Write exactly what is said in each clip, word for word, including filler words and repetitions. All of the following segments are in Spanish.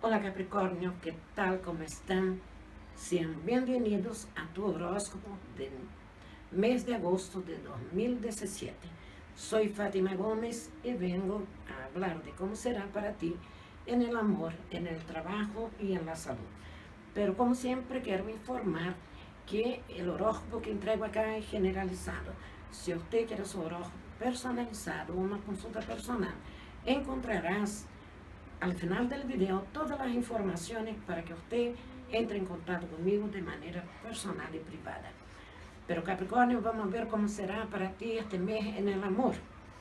Hola Capricornio, ¿qué tal? ¿Cómo están? Sean bienvenidos a tu horóscopo del mes de agosto de dos mil diecisiete. Soy Fátima Gómez y vengo a hablar de cómo será para ti en el amor, en el trabajo y en la salud. Pero como siempre quiero informar que el horóscopo que entrego acá es generalizado. Si usted quiere su horóscopo personalizado, una consulta personal, encontrarás al final del video todas las informaciones para que usted entre en contacto conmigo de manera personal y privada. Pero Capricornio, vamos a ver cómo será para ti este mes en el amor.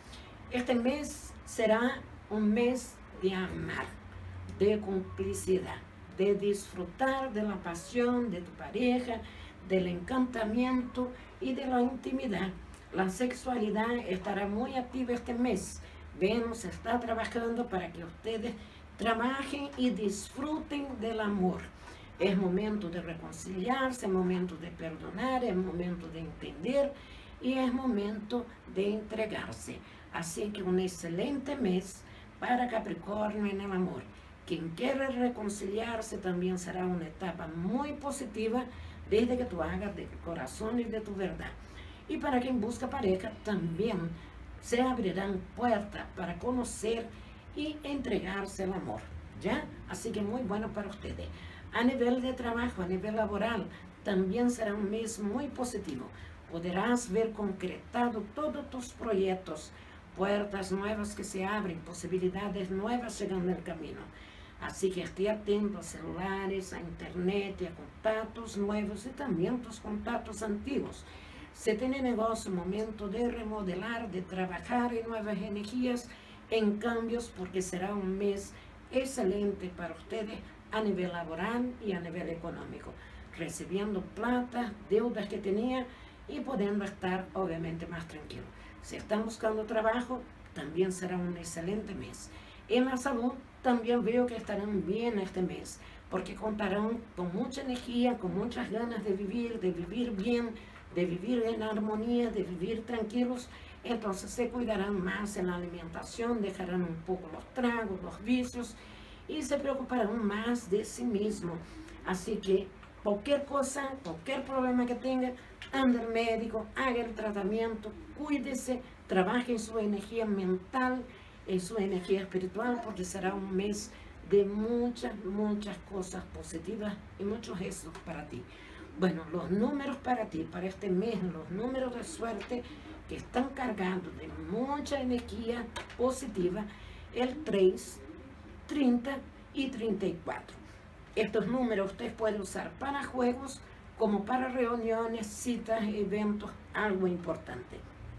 Este mes será un mes de amar, de complicidad, de disfrutar de la pasión de tu pareja, del encantamiento y de la intimidad. La sexualidad estará muy activa este mes. Venus está trabajando para que ustedes trabajen y disfruten del amor. Es momento de reconciliarse, es momento de perdonar, es momento de entender y es momento de entregarse. Así que un excelente mes para Capricornio en el amor. Quien quiere reconciliarse también será una etapa muy positiva desde que tú hagas de corazón y de tu verdad. Y para quien busca pareja también se abrirán puertas para conocer y entregarse al amor, ¿ya? Así que muy bueno para ustedes. A nivel de trabajo, a nivel laboral, también será un mes muy positivo. Podrás ver concretado todos tus proyectos, puertas nuevas que se abren, posibilidades nuevas llegando al camino. Así que esté atento a celulares, a internet y a contactos nuevos y también tus contactos antiguos. Se tiene negocio, momento de remodelar, de trabajar en nuevas energías, en cambios, porque será un mes excelente para ustedes a nivel laboral y a nivel económico, recibiendo plata, deudas que tenía y pudiendo estar obviamente más tranquilo. Si están buscando trabajo, también será un excelente mes. En la salud también veo que estarán bien este mes, porque contarán con mucha energía, con muchas ganas de vivir, de vivir bien, de vivir en armonía, de vivir tranquilos. Entonces se cuidarán más en la alimentación, dejarán un poco los tragos, los vicios y se preocuparán más de sí mismos. Así que cualquier cosa, cualquier problema que tenga, ande al médico, haga el tratamiento, cuídese, trabaje en su energía mental, en su energía espiritual, porque será un mes de muchas, muchas cosas positivas y muchos éxitos para ti. Bueno, los números para ti, para este mes, los números de suerte que están cargados de mucha energía positiva, el tres, treinta y treinta y cuatro. Estos números usted puede usar para juegos, como para reuniones, citas, eventos, algo importante.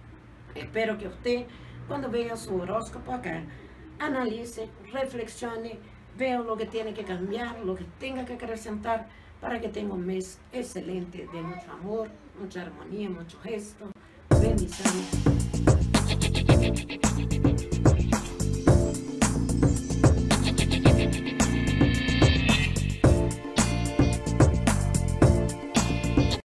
Espero que usted, cuando vea su horóscopo acá, analice, reflexione, vea lo que tiene que cambiar, lo que tenga que acrecentar, para que tenga un mes excelente de mucho amor, mucha armonía, mucho gesto. Bendiciones.